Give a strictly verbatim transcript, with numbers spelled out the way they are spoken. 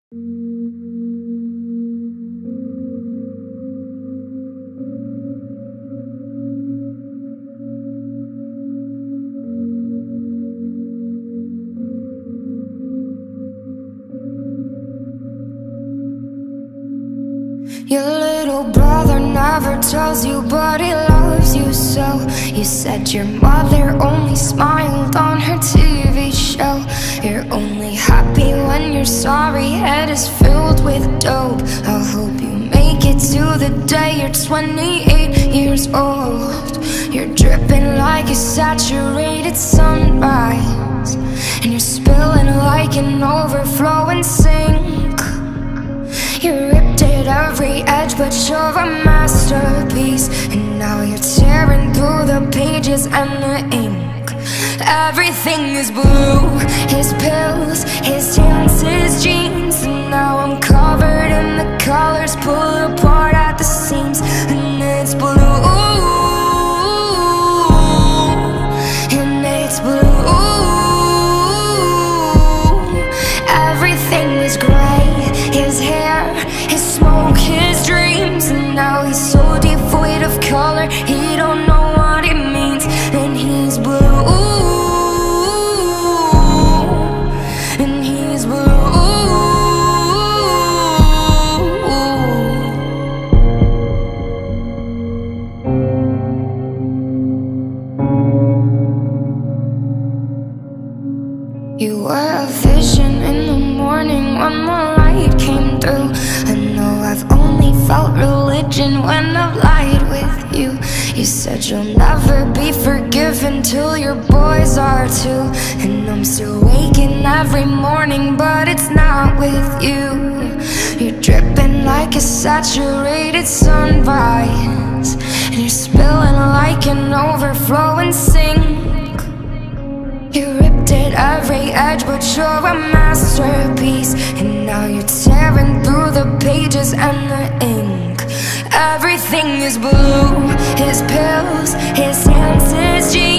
Your little brother never tells you, but he loves you so. You said your mother only smiled on her T V show. You're only happy when your sorry head is filled with dope. I hope you make it to the day you're twenty-eight years old. You're dripping like a saturated sunrise, and you're spilling like an overflowing sink. You ripped at every edge, but you're a masterpiece. And now you're tearing through the pages and the ink. Everything is blue, his pills, his tents, his jeans. And now I'm covered in the colors, pull apart at the seams. And it's blue, and it's blue. Everything is gray, his hair, his smoke, his dreams. And now he's so devoid of color, he don't know what it means. And he's blue, and he's blue. You were a vision in the morning when the light came through. I know I've only felt religion when I've lied with you. You said you'll never be forgiven till your boys are too. And I'm still waking every morning, but it's not with you. You're dripping like a saturated sunrise, and you're spilling like an overflowing sink. You ripped at every edge, but you're a masterpiece. And now you're tearing through the pages and the ink. Everything is blue, his pills, his hands, his jeans.